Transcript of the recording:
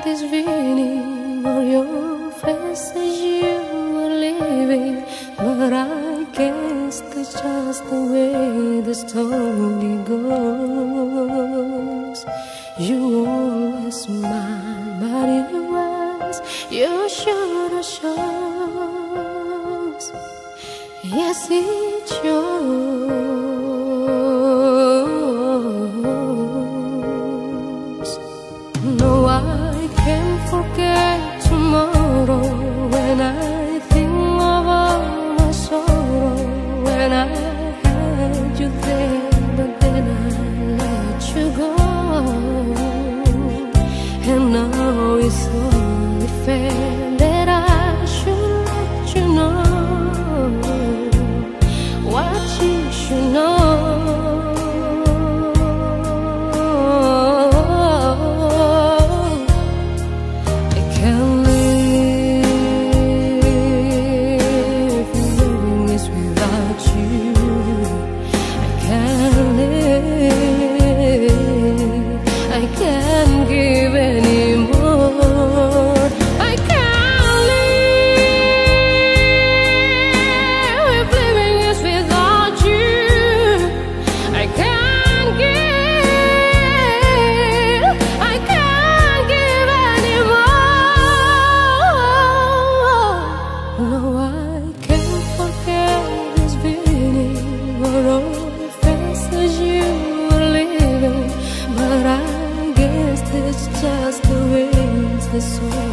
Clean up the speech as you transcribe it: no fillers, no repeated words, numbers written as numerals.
this feeling on your face as you were leaving, but I guess that's just the way the story goes. You always smile, but in your eyes you should have shows. Yes, it shows. No, I can't forget tomorrow when I think of all my sorrow. When I had you there, but then I let you go. And now it's only fair that I should let you know what you should know. I can't live living this without you. I can't live, I can't give anymore. I can't live if living is without you. I can't give, I can't give anymore. No, I can't forget this feeling or all the faces you were leaving, but I guess that's just the way it's the soul.